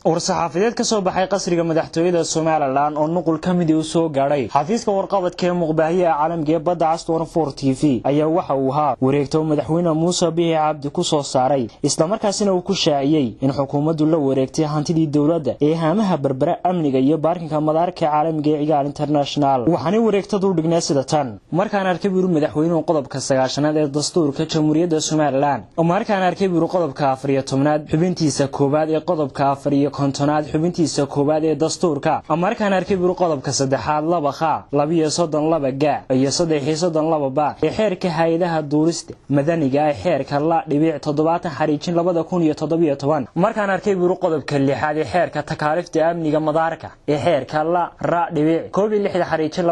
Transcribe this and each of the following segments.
war-saxaafadeed ka soo baxay qasriga madaxtooyada Soomaaliland oo nuqul ka mid ah soo gaaray xafiiska warqabadka ee muqbaahiya caalamka badda Aston 4 TV ayaa waxa uu ahaa wareegto madaxweyne Muuse Biixi Cabdi ku soo saaray isla markaasina uu ku shaaciyay in xukuumaddu la wareegtay hantidii dawladda ee haamaha Berbera amniga iyo baarkinka madaarka caalamiga ee Cigaal International waxaana wareegtadu u dhignaa sida tan markaan arkay buu madaxweynuhu qodobka 9aad ee dastuurka Jamhuuriyadda Soomaaliland markaan arkay buu qodobka 14aad xubintiisa koobaad ee qodobka 4 kontonaad xubintiisa koobaad ee dastuurka markaan arkay buu qodobka 3aad laba kha 232 ga iyo 332 ba ee xeerka hay'adaha duulista madaniga ee xeerka la dhibic 70 xariijin 2017 markaan arkay buu qodobka 6aad ee xeerka takaalifta amniga madaarka ee xeerka la ra dhibic 16 xariijin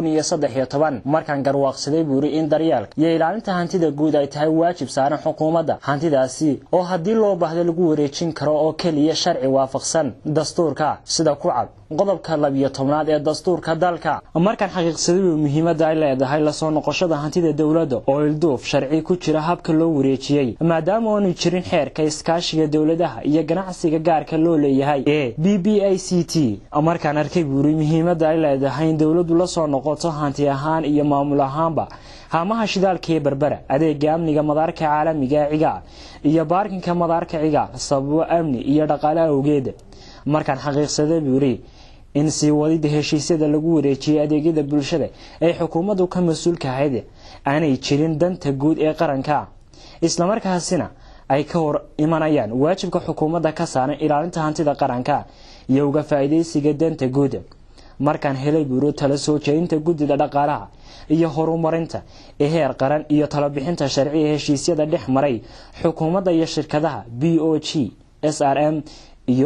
2013 markaan garwaaqsaday buu in daryaalka iyo ilaalinta hantida guud ay tahay waajib saaran xukuumadda hantidaasi oo hadii loo baahdo lagu wareejin karo oo kaliya sharci waafaqsan dastuurka sida ku cad qodobka 12aad ee dastuurka dalka markaan xaqiiqsaday muhiimadda ay leedahay la soo noqoshada hantida dawladda oo ilduuf sharci ku jira habka loo wareejiyay maadaama aanu jirin xeerka iskaashiga dawladaha iyo ganacsiga gaarka loo leeyahay ee BBACT markaan arkay buu muhiimadda ay leedahay in dawladdu la soo noqoto hanti ahaan iyo maamul ahaanba haamaha shidaalka ee Berbera adeega amniga madaarka caalamiga ee Cigaal iyo baarkinka madaarka Cigaal sababo amni iyo dhaqaale awgeed markaan xaqiiqsaday buu in si wadida heshiisyada lagu wareejiyay adeegyada bulshada ay xukuumaddu ka mas'uulka ahayd aanay jirin danta guud ee qaranka isla markaasina ay ka hor imanayaan waajibka xukuumadda ka saaran ilaalinta hantida qaranka iyo uga faa'iideysiga danta guud markaan helay buu tala soo jeedinta gudida dhaqaalaha iyo horumarinta ee heer qaran iyo talo bixinta sharciga heshiisyada dhex maray xukuumadda iyo shirkadaha BOG SRM iyo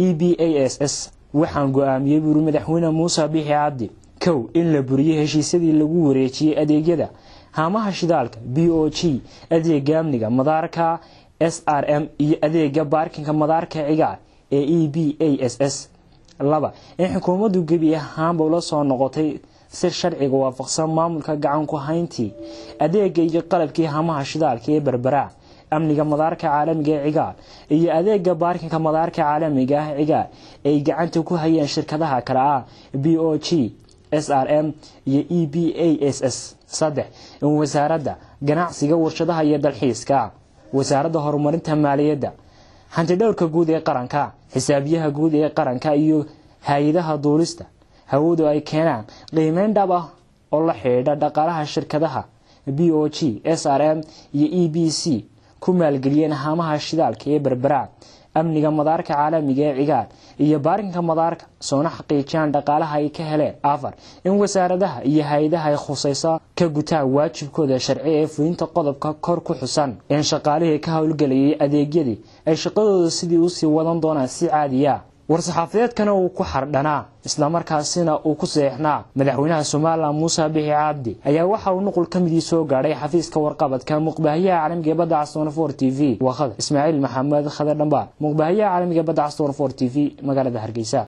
EBASS waxaan go'aamiyay buu madaxweyne Muuse Biixi Cabdi in la buriyo heshiisyadii lagu wareejiyay adeegyada haamaha shidaalka BOG adeega amniga madaarka SRM iyo adeega baarkinka madaarka Cigaal ee EBASS laba in xukuumaddu gabi ahaanba la soo noqotay si sharciga waafaqsan maamulka gacan ku hayntii adeega iyo qalabkii haamaha shidaalka ee Berbera amniga madaarka caalamiga ee Cigaal iyo adeega baarkinka madaarka caalamiga ah Cigaal ay gacanta ku hayeen shirkadaha kala ah BOG SRM iyo EBASS saddex in wasaaradda ganacsiga warshadaha iyo dalxiiska wasaaradda horumarinta maaliyadda hanti dhawrka guud ee qaranka xisaabiyaha guud ee qaranka iyo hay'adaha duulista hawadu ay keenaan qiimeyn dhab ah oo la xidhiidha dhaqaalaha shirkadaha BOG SRM iyo EBC ku maalgeliyeen haamaha shidaalka ee Berbera amniga madaarka caalamiga ee Cigaal iyo baarkinka madaarka soona xaqiijiyaan dhaqaalaha ay ka heleen afar in wasaaradaha iyo hay'adaha ay khusayso ka gutaan waajibkooda sharci ee fulinta qodobka kor ku xusan in shaqaalaha ka hawlgalayay adeegyadii ay shaqadooda sidii u sii wadan doonaan si caadi ah war-saxaafadeedkana uu ku xardhanaa isla markaasina uu ku seexnaa madaxweynaha Soomaaliland Muuse Biixi Cabdi ayaa waxa uu nuqul ka mid soo gaaray xafiiska warqabadka muqbaahiya caalamiga badda Aston 4 TV waa Ismaaciil Maxamed Khadar Dhanba muqbaahiya caalamiga badda Aston 4 TV magaalada Hargeysa